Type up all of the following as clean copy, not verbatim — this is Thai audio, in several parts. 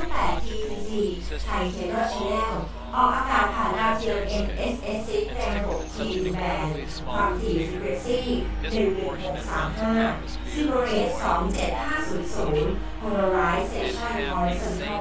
8 TVC ไทยเคเบิลชแนลออกอากาศผ่านดาวเทียม NSS 6แรง6 Tแบนความถี่ Frequency 11635 Zero Rate 27500 Polarization Horizontal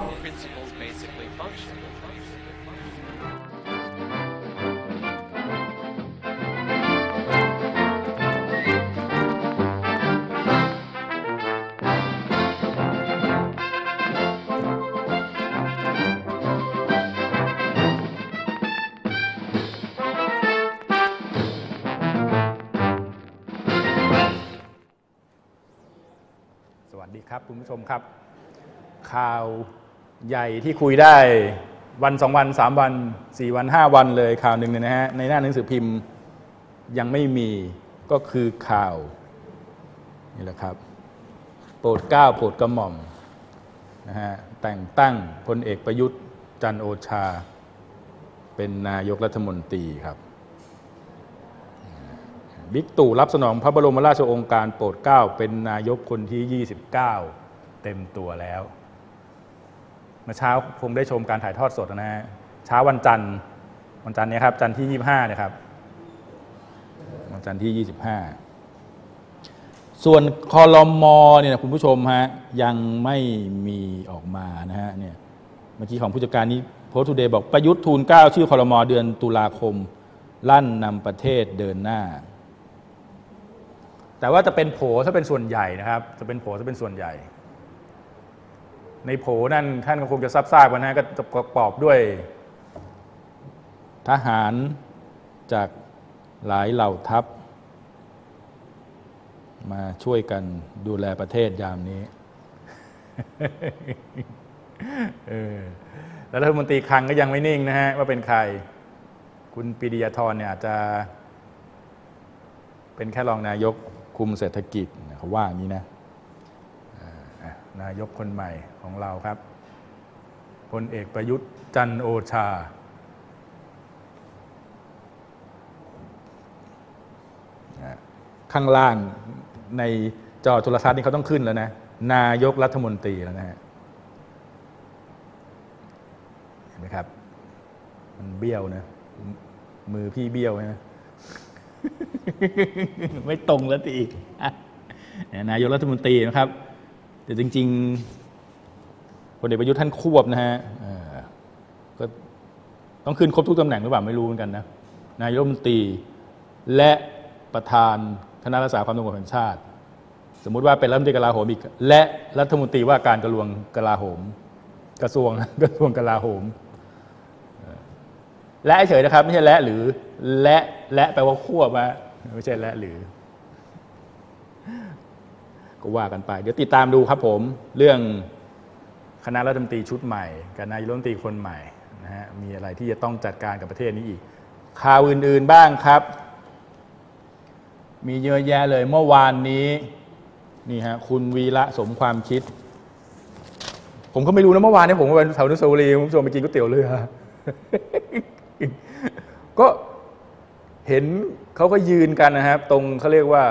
สวัสดีครับคุณผู้ชมครับข่าวใหญ่ที่คุยได้วัน2วัน3วัน4วัน5วันเลยข่าวหนึ่งเนี่ยนะฮะในหน้าหนังสือพิมพ์ยังไม่มีก็คือข่าวนี่แหละครับโปรดเกล้าโปรดกระหม่อมนะฮะแต่งตั้งพลเอกประยุทธ์จันทร์โอชาเป็นนายกรัฐมนตรีครับบิ๊กตู่รับสนองพระบรมราชโองการโปรดเกล้าเป็นนายกคนที่29เต็มตัวแล้วเมื่อเช้าคงได้ชมการถ่ายทอดสดนะฮะเช้าวันจันทร์นี้ครับจันทร์ที่25นะครับวันจันทร์ที่25ส่วนครม.เนี่ยนะคุณผู้ชมฮะยังไม่มีออกมานะฮะเนี่ยเมื่อกี้ของผู้จัดการนี้โพสต์ทูเดย์บอกประยุทธ์ทูลเกล้าชื่อครม.เดือนตุลาคมลั่นนำประเทศเดินหน้าแต่ว่าจะเป็นโผถ้าเป็นส่วนใหญ่นะครับจะเป็นโผถ้าเป็นส่วนใหญ่ในโผนั่นท่านก็คงจะทราบกันนะก็จะประกอบด้วยทหารจากหลายเหล่าทัพมาช่วยกันดูแลประเทศยามนี้ แล้วรัฐมนตรีคลังก็ยังไม่นิ่งนะฮะว่าเป็นใครคุณปรีดียาธรเนี่ยอาจจะเป็นแค่รองนายกคุมเศรษฐกิจเขาว่าอย่างนี้นะนายกคนใหม่ของเราครับพลเอกประยุทธ์จันทร์โอชาข้างล่างในจอโทรทัศน์นี่เขาต้องขึ้นแล้วนะนายกรัฐมนตรีแล้วนะฮะเห็นไหมครับมันเบี้ยวนะมือพี่เบี้ยวนะไม่ตรงแล้วทีนายกรัฐมนตรีนะครับแต่จริงๆพลเอกประยุทธ์ท่านควบนะฮะก็ต้องขึ้นครบทุกตำแหน่งหรือเปล่าไม่รู้เหมือนกันนะนายกรัฐมนตรีและประธานคณะรักษาความสงบแห่งชาติสมมุติว่าเป็นรัฐมนตรีกลาโหมอีกและรัฐมนตรีว่าการกระทรวงกลาโหมกระทรวงกลาโหมและเฉยนะครับไม่ใช่และหรือและแปลว่าควบมาไม่ใช่และหรือก็ว่ากันไปเดี๋ยวติดตามดูครับผมเรื่องคณะรัฐมนตรีชุดใหม่กับนายกรัฐมนตรีคนใหม่นะฮะมีอะไรที่จะต้องจัดการกับประเทศนี้อีกข่าวอื่นๆบ้างครับมีเยอะแยะเลยเมื่อวานนี้นี่ฮะคุณวีระสมความคิดผมก็ไม่รู้นะเมื่อวานนี้ผมไปแถวอนุสาวรีย์คุณผู้ชมไปกินก๋วยเตี๋ยวเรือก็เห็นเขาก็ยืนกันนะครับตรงเขาเรียกว่า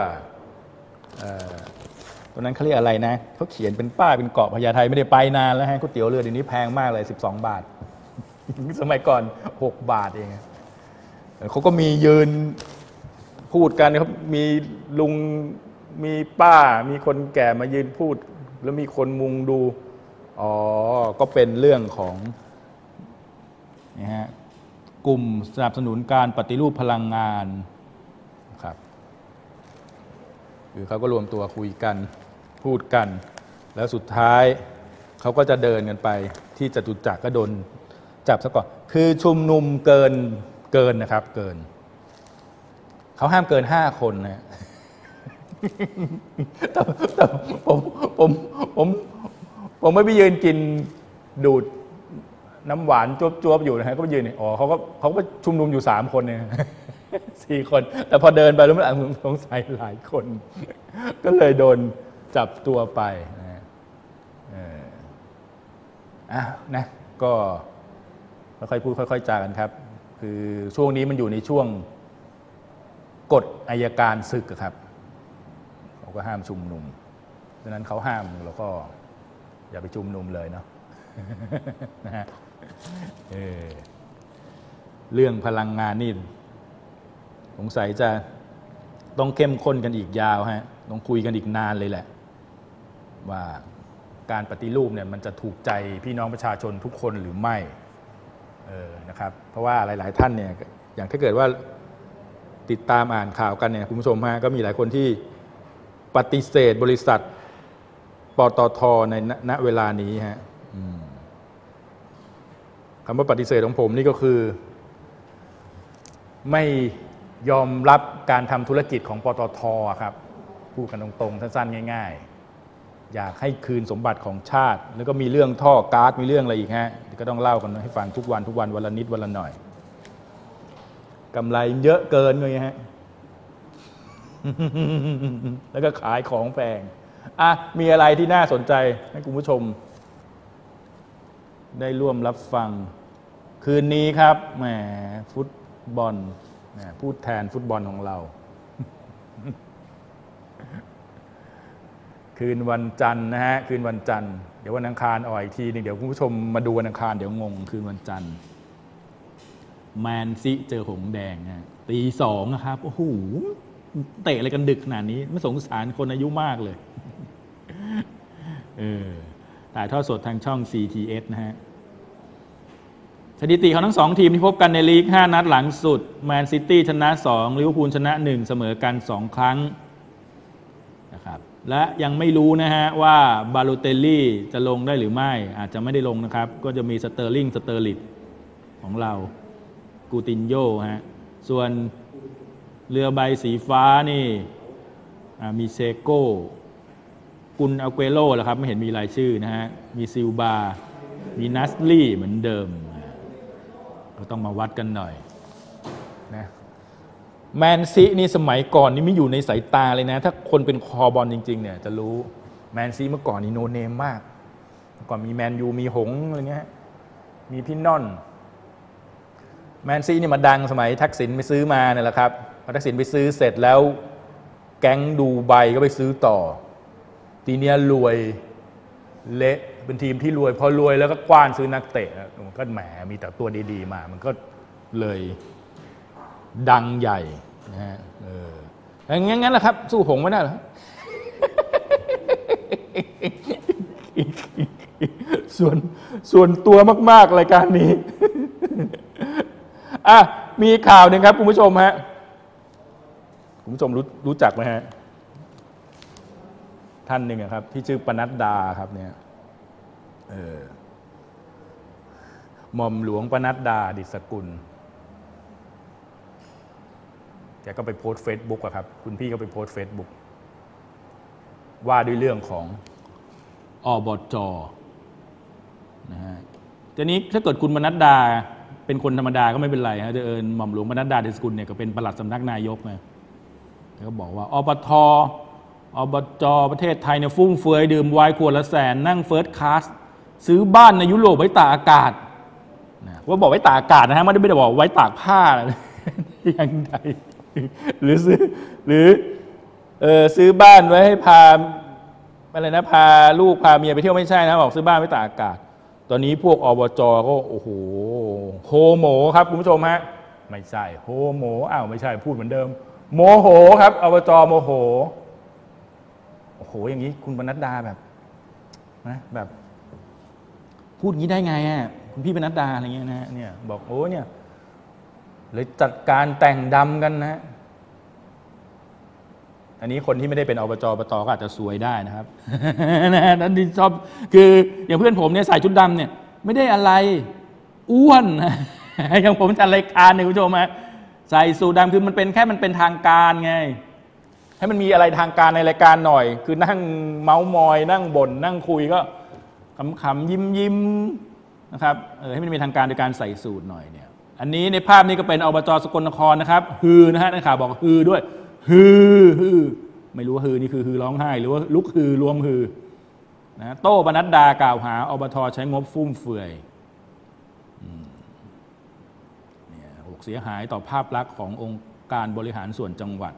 ตรงนั้นเขาเรียกอะไรนะเขาเขียนเป็นป้ายเป็นเกาะพญาไทไม่ได้ไปนานแล้วฮะก๋วยเตี๋ยวเรือเดี๋ยวนี้แพงมากเลย12 บาทสมัยก่อน6 บาทเองเขาก็มียืนพูดกันครับมีลุงมีป้ามีคนแก่มายืนพูดแล้วมีคนมุงดูอ๋อก็เป็นเรื่องของนี่ฮะกลุ่มสนับสนุนการปฏิรูปพลังงานครับคือเขาก็รวมตัวคุยกันพูดกันแล้วสุดท้ายเขาก็จะเดินกันไปที่จตุจักรก็โดนจับซะก่อนคือชุมนุมเกินนะครับเกินเขาห้ามเกิน5 คนนะแต่ผมไม่ไปยืนกินดูดน้ำหวานจวบๆอยู่นะฮะก็ไปยืนอ๋อเขาก็ชุมนุมอยู่3 คนเนี่ย4 คนแต่พอเดินไปแล้วมันสงสัยหลายคนก็เลยโดนจับตัวไปนะก็ค่อยๆพูดค่อยๆจากันครับคือช่วงนี้มันอยู่ในช่วงกฎอัยการศึกครับเขาก็ห้ามชุมนุมดังนั้นเขาห้ามเราก็อย่าไปชุมนุมเลยเนาะนะฮะเรื่องพลังงานนี่สงสัยจะต้องเข้มข้นกันอีกยาวฮะต้องคุยกันอีกนานเลยแหละว่าการปฏิรูปเนี่ยมันจะถูกใจพี่น้องประชาชนทุกคนหรือไม่นะครับเพราะว่าหลายๆท่านเนี่ยอย่างถ้าเกิดว่าติดตามอ่านข่าวกันเนี่ยคุณผู้ชมฮะก็มีหลายคนที่ปฏิเสธบริษัทปตท.ในณเวลานี้ฮะคำว่าปฏิเสธของผมนี่ก็คือไม่ยอมรับการทำธุรกิจของปตท.ครับพูดกันตรงๆสั้นๆง่ายๆอยากให้คืนสมบัติของชาติแล้วก็มีเรื่องท่อก๊าซมีเรื่องอะไรอีกฮะก็ต้องเล่ากันให้ฟังทุกวันวันละนิดวันละหน่อยกำไรเยอะเกินเลยฮะ แล้วก็ขายของแพงมีอะไรที่น่าสนใจให้คุณผู้ชมได้ร่วมรับฟังคืนนี้ครับแหมฟุตบอลพูดแทนฟุตบอลของเรา คืนวันจันทร์นะฮะคืนวันจันทร์เดี๋ยววันอังคารอ่อยอีกทีนึงเดี๋ยวคุณผู้ชมมาดูวันอังคารเดี๋ยวงงคืนวันจันทร์แมนซีเจอหงแดงนะตี 2นะครับโอ้โหเตะอะไรกันดึกขนาดนี้ไม่สงสารคนอายุมากเลยถ่ายทอดสดทางช่อง CTS นะฮะสถิติของทั้ง2ทีมที่พบกันในลีก5นัดหลังสุดแมนซิตี้ชนะ2ลิเวอร์พูลชนะ1เสมอกัน2ครั้งนะครับและยังไม่รู้นะฮะว่าบาโลเตลลี่จะลงได้หรือไม่อาจจะไม่ได้ลงนะครับก็จะมีสเตอร์ลิงสเตอร์ลิตของเรากูตินโญ่ฮะส่วนเรือใบสีฟ้านี่มีเซโก้กุนอาเกโร่แหละครับไม่เห็นมีรายชื่อนะฮะมีซิลบามีนัสลี่เหมือนเดิมก็ต้องมาวัดกันหน่อยนะแมนซีนี่สมัยก่อนนี่ไม่อยู่ในสายตาเลยนะถ้าคนเป็นคอบอลจริงๆเนี่ยจะรู้แมนซีเมื่อก่อนนี่โนเนมมากเมื่อก่อนมีแมนยูมีหงอะไรเงี้ยมีพี่นอนแมนซีนี่มาดังสมัยทักษิณไปซื้อมาเนี่ยแหละครับพอทักษิณไปซื้อเสร็จแล้วแก๊งดูไบก็ไปซื้อต่อทีเนี้ยรวยเละเป็นทีมที่รวยพอรวยแล้วก็กว้านซื้อนักเตะมันก็แหมมีแต่ตัวดีๆมามันก็เลยดังใหญ่นะฮะงั้นแหละครับสู้หงไม่ได้หรอ ส่วนตัวมากๆรายการนี้ มีข่าวหนึ่งครับคุณผู้ชมฮะคุณผู้ชมรู้จักไหมฮะท่านหนึ่งครับที่ชื่อปนัดดาครับเนี่ยหม่อมหลวงปนัดดาดิษฐกุลแกก็ไปโพสต์เฟซบุ๊กอะครับคุณพี่ก็ไปโพสต์เฟซบุ๊กว่าด้วยเรื่องของอบจ.นะฮะทีนี้ถ้าเกิดคุณปนัดดาเป็นคนธรรมดาก็ไม่เป็นไรฮะหม่อมหลวงปนัดดาดิษฐกุลเนี่ยก็เป็นปลัดสำนักนายกนะแล้วก็บอกว่าอบจ.ประเทศไทยเนี่ยฟุ่มเฟือยดื่มไวน์ขวดละแสนนั่งเฟิร์สคลาสซื้อบ้านในยุโรปไว้ตากอากาศว่าบอกไว้ตากอากาศนะฮะไม่ได้บอกไว้ตากผ้าอย่างใดหรือซื้อบ้านไว้ให้พาอะไรนะพาลูกพาเมียไปเที่ยวไม่ใช่นะบอกซื้อบ้านไว้ตากอากาศตอนนี้พวกอบจ.ก็โอ้โหโฮโมครับคุณผู้ชมฮะไม่ใช่โฮโมไม่ใช่พูดเหมือนเดิมโมโหครับอบจ.โมโหโอ้โหอย่างนี้คุณปนัดดาแบบนะแบบพูดงี้ได้ไงอ่ะคุณพี่ปนัดดาอะไรเงี้ยนะเนี่ยบอกโอ้เนี่ยเลยจัดการแต่งดำกันนะอันนี้คนที่ไม่ได้เป็นอบจ.อบต.ก็อาจจะซวยได้นะครับนั่นที่ชอบคืออย่างเพื่อนผมเนี่ยใส่ชุดดำเนี่ยไม่ได้อะไรอ้วนอย่างผมจัดรายการเนี่ยคุณผู้ชมฮะใส่สูทดำคือมันเป็นทางการไงให้มันมีอะไรทางการในรายการหน่อยคือนั่งเมาส์มอยนั่งบ่นนั่งคุยก็ขำๆยิ้มนะครับให้มันมีทางการโดยการใส่สูทหน่อยเนี่ยอันนี้ในภาพนี้ก็เป็นอบจ.สกลนครนะครับฮือนะฮะนักข่าวบอกฮือด้วยฮือไม่รู้ว่าฮือนี่คือฮือร้องไห้หรือว่าลุกฮือรวมฮือนะโต้ปนัดดากล่าวหาอบจ.ใช้งบฟุ่มเฟือยเนี่ยเสียหายต่อภาพลักษณ์ขององค์การบริหารส่วนจังหวัด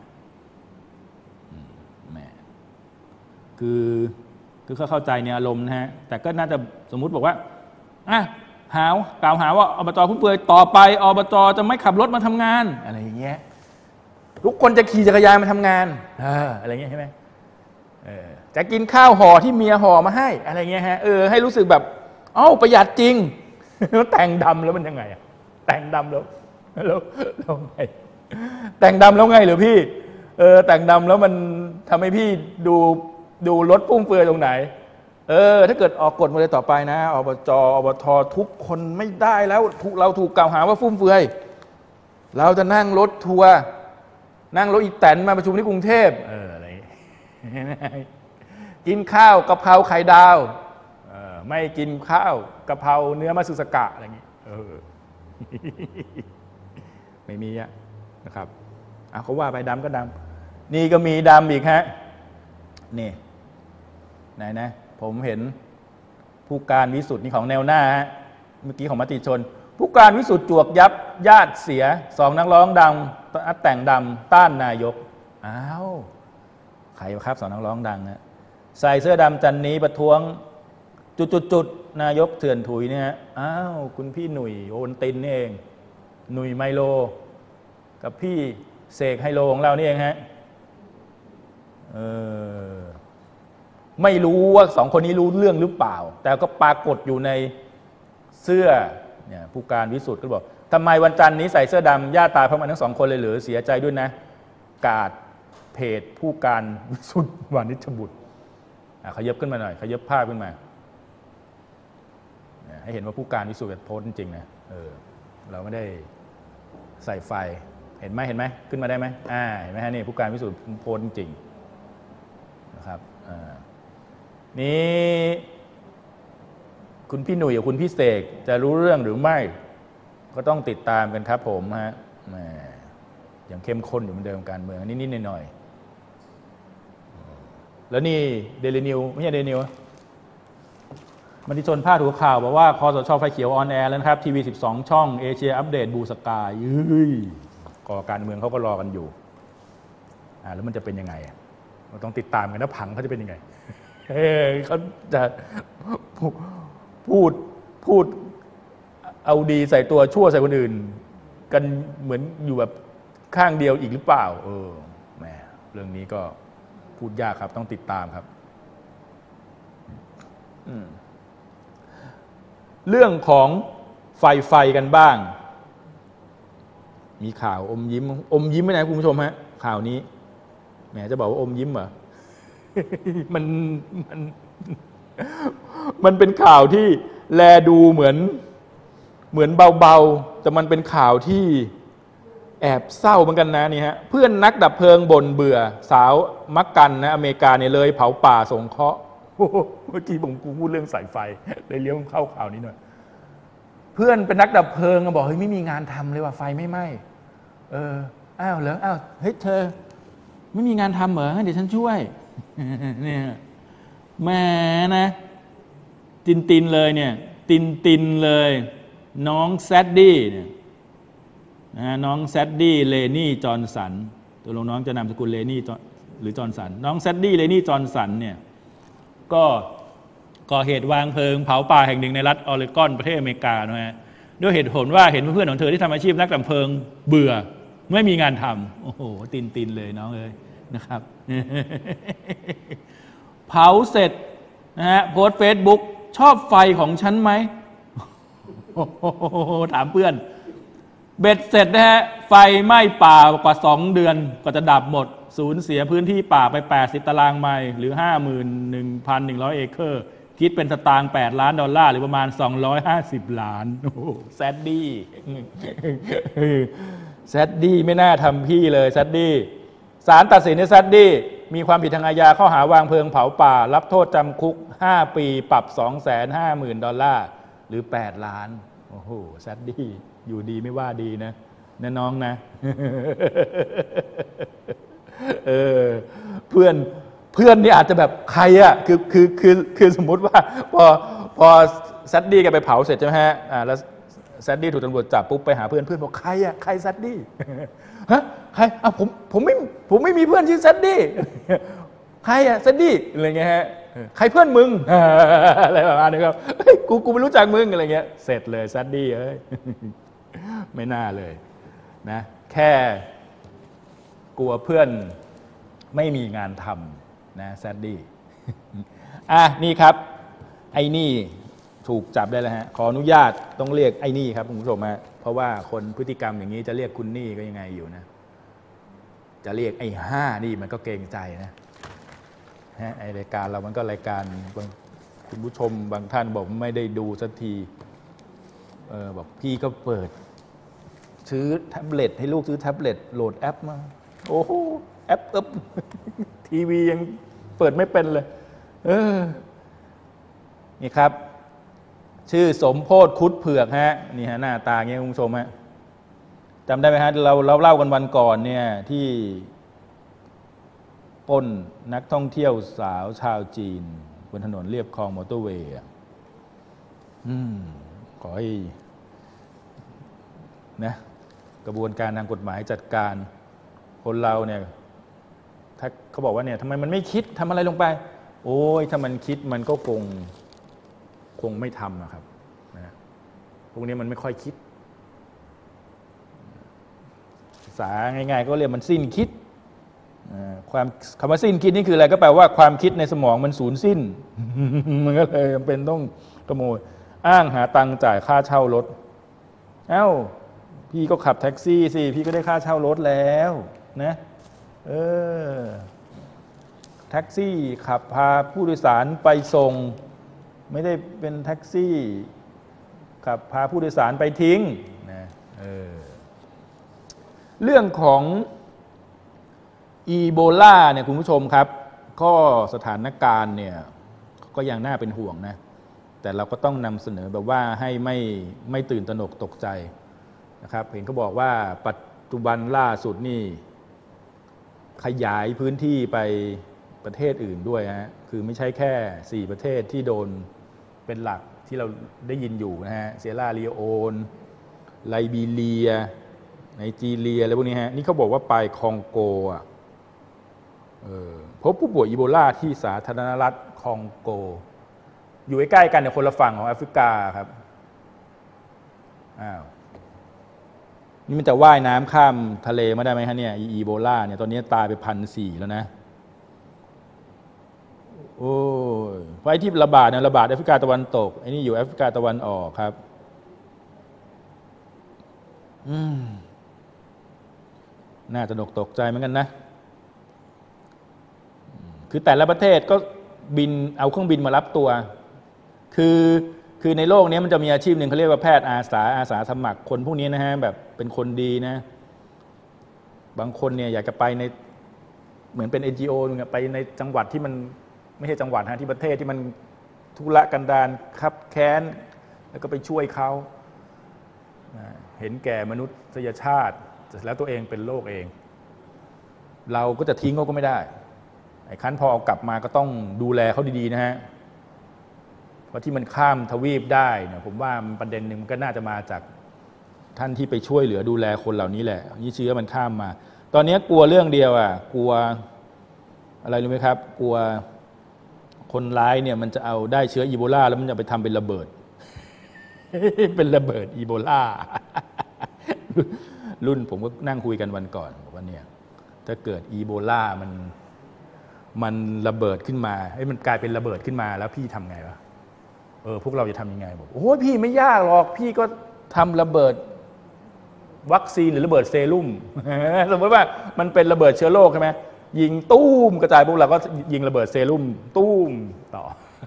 แม่คือเขาเข้าใจในอารมณ์นะฮะแต่ก็น่าจะสมมุติบอกว่ากล่าวหาว่าอบจฟุ่มเฟือยต่อไปอบจจะไม่ขับรถมาทำงานอะไรอย่างเงี้ยทุกคนจะขี่จักรยานมาทำงานอะไรเงี้ยใช่ไหมจะกินข้าวห่อที่เมียห่อมาให้อะไรเงี้ยฮะให้รู้สึกแบบประหยัดจริงแต่งดำแล้วมันยังไงอะแต่งดำแล้วไงแต่งดำแล้วไงหรือพี่แต่งดำแล้วมันทำให้พี่ดูรถฟุ่มเฟือยตรงไหนถ้าเกิดออกกฎมาเลยต่อไปนะอบจอบททุกคนไม่ได้แล้วเราถูกกล่าวหาว่าฟุ่มเฟือยเราจะนั่งรถทัวร์นั่งรถอีแตนมาประชุมที่กรุงเทพอะไรกินข้าวกะเพราไข่ดาวไม่กินข้าวกะเพราเนื้อมัตสึสกะอะไรอย่างนี้ไม่มีนะครับเขาว่าไปดำก็ดำนี่ก็มีดำอีกฮะนี่ไหนนะผมเห็นผู้การวิสุทธิ์นี่ของแนวหน้าฮะเมื่อกี้ของมติชนผู้การวิสุทธิ์จวกยับญาติเสีย2นักร้องดังแต่งดำต้านนายกใครครับ2นักร้องดังนะใส่เสื้อดำจันนี้ประท้วงจุดนายกเถื่อนถุยเนี่ยคุณพี่หนุ่ยโอนตินนี่เองหนุ่ยไมโลกับพี่เสกไฮโลของเรานี่เองฮะไม่รู้ว่า2คนนี้รู้เรื่องหรือเปล่าแต่ก็ปรากฏอยู่ในเสื้อเนี่ยผู้การวิสุทธิ์ก็บอกทำไมวันจันทร์นี้ใส่เสื้อดำญาติตายพร้อมกันทั้ง2คนเลยหรือเสียใจด้วยนะกาดเพจผู้การวิสุทธิ์วานิชบุตรขยับขึ้นมาหน่อยขยับภาพขึ้นมาให้เห็นว่าผู้การวิสุทธิ์โพสต์จริงๆนะเราไม่ได้ใส่ไฟเห็นไหมขึ้นมาได้ไหมเห็นไหมฮะนี่ผู้การวิสุทธิ์โพสต์จริงๆนะครับนี่คุณพี่หนุ่ยกับคุณพี่เสกจะรู้เรื่องหรือไม่ก็ต้องติดตามกันครับผมฮะอย่างเข้มข้นอยู่เหมือนเดิมการเมืองนิดๆหน่อยๆแล้วนี่เดลินิวไม่ใช่เดลินิวมติชนพาดหัวข่าวบอกว่าคสช.ไฟเขียวออนแอร์แล้วนะครับทีวี12ช่องเอเชียอัปเดตบูสกายก่อการเมืองเขาก็รอกันอยู่แล้วมันจะเป็นยังไงเราต้องติดตามกันนะผังเขาจะเป็นยังไงเขาจะพูดเอาดีใส่ตัวชั่วใส่คนอื่นกันเหมือนอยู่แบบข้างเดียวอีกหรือเปล่าแหมเรื่องนี้ก็พูดยากครับต้องติดตามครับเรื่องของไฟกันบ้างมีข่าวอมยิ้มไหมนะคุณผู้ชมฮะข่าวนี้แหมจะบอกว่าอมยิ้มเหรอมันเป็นข่าวที่แลดูเหมือนเบาๆแต่มันเป็นข่าวที่แอบเศร้าเหมือนกันนะนี่ฮะเพื่อนนักดับเพลิงบ่นเบื่อสาวมักกันนะอเมริกาเนี่ยเลยเผาป่าสงเคราะห์เมื่อกี้ผมพูดเรื่องสายไฟเลยเลี้ยวเข้าข่าวนี้หน่อยเพื่อนเป็นนักดับเพลิงบอกเฮ้ยไม่มีงานทำเลยว่ะไฟไม่ไหม้เหรอเฮ้ยเธอไม่มีงานทำเหรอเดี๋ยวฉันช่วยเนี่ยแม่นะตินเลยเนี่ยตินเลยน้องแซดดี้เนี่ยน้องแซดดี้เลนี่จอห์นสันตัวน้องจะนามสกุลเลนี่หรือจอห์นสันน้องแซดดี้เลนี่จอห์นสันเนี่ยก็ก่อเหตุวางเพลิงเผาป่าแห่งหนึ่งในรัฐออริกอนประเทศอเมริกานะฮะด้วยเหตุผลว่าเห็นเพื่อนของเธอที่ทำอาชีพนักดับเพลิงเบื่อไม่มีงานทำโอ้โหตินเลยน้องเลยนะครับเผาเสร็จนะฮะโพสต์เฟซบุ๊กชอบไฟของฉันไหมถามเพื่อนเบ็ดเสร็จนะฮะไฟไหม้ป่ากว่า2เดือนก็จะดับหมดสูญเสียพื้นที่ป่าไป80ตารางไมล์หรือ 51,100 เอเคอร์คิดเป็นสตางค์$8 ล้านหรือประมาณ250 ล้านโอ้แซดดี้ไม่น่าทำพี่เลยแซดดี้ศาลตัดสินให้แซดดี้มีความผิดทางอาญาข้อหาวางเพลิงเผาป่ารับโทษจำคุก5 ปีปรับ$250,000หรือ8 ล้านโอ้โหแซดดี้อยู่ดีไม่ว่าดีนะน้องนะเพื่อนนี่อาจจะแบบใครอ่ะคือสมมุติว่าพอแซดดี้แกไปเผาเสร็จใช่ไหมฮะแล้วแซดดี้ถูกตำรวจจับปุ๊บไปหาเพื่อนบอกใครอ่ะใครแซดดี้ฮะใครผมไม่มีเพื่อนชื่อแซดดี้ใครอ่ะแซดดี้อะไรเงี้ยฮะใครเพื่อนมึงอะไรประมาณนี้ครับกูไม่รู้จักมึงอะไรเงี้ยเสร็จเลยซัดดี้เอ้ยไม่น่าเลยนะแค่กลัวเพื่อนไม่มีงานทำนะซัดดี้นี่ครับไอ้นี่ถูกจับได้แล้วฮะขออนุญาตต้องเรียกไอ้นี่ครับคุณผู้ชมฮะเพราะว่าคนพฤติกรรมอย่างนี้จะเรียกคุณนี่ก็ยังไงอยู่นะจะเรียกไอ้5นี่มันก็เกรงใจนะไอรายการเรามันก็รายการคุณผู้ชมบางท่านบอกไม่ได้ดูสักทีบอกพี่ก็เปิดซื้อแท็บเล็ตให้ลูกซื้อแท็บเล็ตโหลดแอปมาโอ้โหแอปทีวียังเปิดไม่เป็นเลยนี่ครับชื่อสมโพธิคุดเผือกฮะนี่ฮะหน้าตาเงี้ยคุณผู้ชมฮะจำได้ไหมฮะเราเล่ากันวันก่อนเนี่ยที่ปล้นนักท่องเที่ยวสาวชาวจีนบนถนนเลียบคลองมอเตอร์เวย์ขอให้นะกระบวนการทางกฎหมายจัดการคนเราเนี่ยถ้าเขาบอกว่าเนี่ยทำไมมันไม่คิดทำอะไรลงไปโอ้ยถ้ามันคิดมันก็คงไม่ทำนะครับนะพวกนี้มันไม่ค่อยคิดภาษาง่ายๆก็เรียกมันสิ้นคิดคำว่าสิ้นคิดนี่คืออะไรก็แปลว่าความคิดในสมองมันสูญสิ้น มันก็เลยจำเป็นต้องขโมยอ้างหาตังค์จ่ายค่าเช่ารถพี่ก็ขับแท็กซี่สิพี่ก็ได้ค่าเช่ารถแล้วนะแท็กซี่ขับพาผู้โดยสารไปส่งไม่ได้เป็นแท็กซี่ขับพาผู้โดยสารไปทิ้งนะเรื่องของอีโบลาเนี่ยคุณผู้ชมครับก็สถานการณ์เนี่ยก็ยังน่าเป็นห่วงนะแต่เราก็ต้องนำเสนอแบบว่าให้ไม่ตื่นตระหนกตกใจนะครับเห็นเขาบอกว่าปัจจุบันล่าสุดนี่ขยายพื้นที่ไปประเทศอื่นด้วยฮะคือไม่ใช่แค่4ประเทศที่โดนเป็นหลักที่เราได้ยินอยู่นะฮะเซียร่าลีโอนไลบีเรียไนจีเรียอะไรพวกนี้ฮะนี่เขาบอกว่าไปคองโกพบผู้ป่วยอีโบลาที่สาธารณรัฐคองโกอยู่ใกล้ๆกันเนี่ยคนละฝั่งของแอฟริกาครับนี่มันจะว่ายน้ำข้ามทะเลมาได้ไหมฮะเนี่ยอีโบลาเนี่ยตอนนี้ตายไป1,400แล้วนะโอ้ยไว้ที่ระบาดเนี่ยระบาดแอฟริกาตะวันตกไอ้นี่อยู่แอฟริกาตะวันออกครับน่าจะตกใจเหมือนกันนะคือแต่ละประเทศก็บินเอาเครื่องบินมารับตัวคือในโลกนี้มันจะมีอาชีพหนึ่งเขาเรียกว่าแพทย์อาสาสมัครคนพวกนี้นะฮะแบบเป็นคนดีนะบางคนเนี่ยอยากจะไปในเหมือนเป็น NGO ไปในจังหวัดที่มันไม่ใช่จังหวัดฮะที่ประเทศที่มันทุรกันดารคับแค้นแล้วก็ไปช่วยเขาเห็นแก่มนุษยชาติแล้วตัวเองเป็นโรคเองเราก็จะทิ้งเขาก็ไม่ได้ไอ้คันพอเอากลับมาก็ต้องดูแลเขาดีๆนะฮะเพราะที่มันข้ามทวีปได้เนี่ยผมว่าประเด็นหนึ่งมันก็น่าจะมาจากท่านที่ไปช่วยเหลือดูแลคนเหล่านี้แหละนี่เชื้อมันข้ามมาตอนนี้กลัวเรื่องเดียวกลัวอะไรรู้ไหมครับกลัวคนร้ายเนี่ยมันจะเอาได้เชื้ออีโบลาแล้วมันจะไปทำเป็นระเบิด เป็นระเบิดอีโบลา รุ่นผมก็นั่งคุยกันวันก่อนบอกว่าเนี่ยถ้าเกิดอีโบลามันระเบิดขึ้นมามันกลายเป็นระเบิดขึ้นมาแล้วพี่ทำไงวะพวกเราจะทำยังไงบอกโอ้พี่ไม่ยากหรอกพี่ก็ทำระเบิดวัคซีนหรือระเบิดเซรุ่ม สมมติว่ามันเป็นระเบิดเชื้อโรคใช่ไหมยิงตู้มกระจายพวกเราก็ยิงระเบิดเซรุ่มตู้มต่อ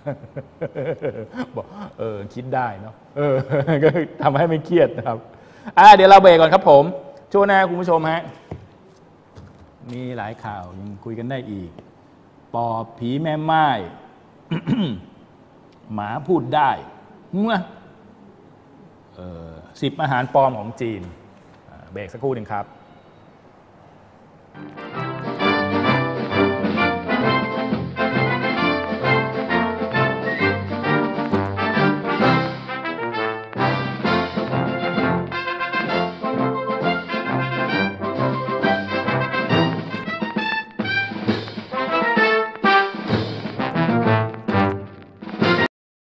บอกคิดได้เนาะก็ทำให้ไม่เครียดนะครับเดี๋ยวเราเบรกก่อนครับผมช่วงหน้าคุณผู้ชมฮะมีหลายข่าวยังคุยกันได้อีกปอบผีแม่ไม้ หมาพูดได้เมื่อ10 อาหารปลอมของจีนเบรกสักครู่หนึ่งครับ